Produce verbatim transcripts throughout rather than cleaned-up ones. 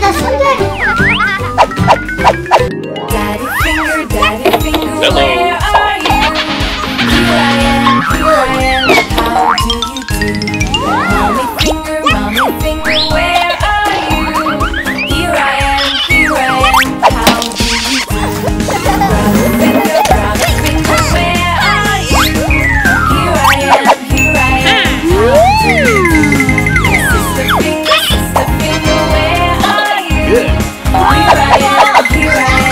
나 손대. Daddy finger, daddy finger, where are you? Here I am, here I am, how do you do? Mommy finger, mommy finger, where are you? Here I am, here I am, how do you do? Brother finger, brother finger, where are you? Here I am, here I am, how do you do? Sister finger, sister finger, where are you? Here I am, here I am.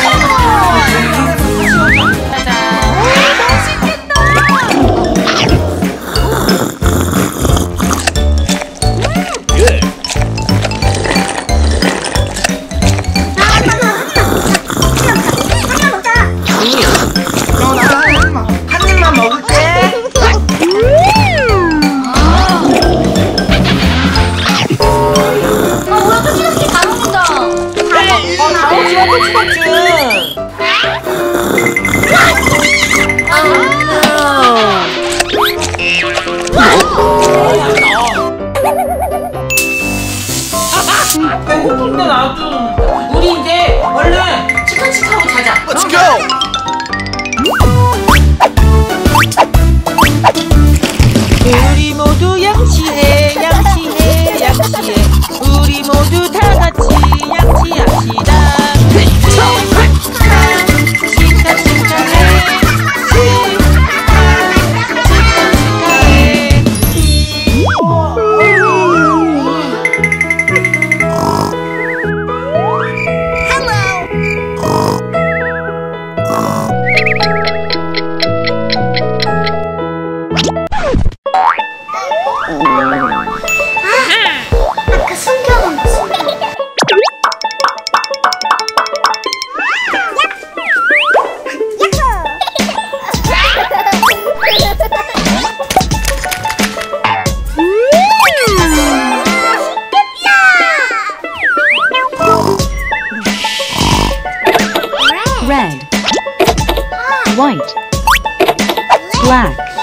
배고픈데 나도. 우리 이제 얼른 치카치카하고 자자. Let's go. 우리 모두 양치해 양치해 양치해 우리 모두 다 같이 양치합시다. 치카 치카해 Red, white, black.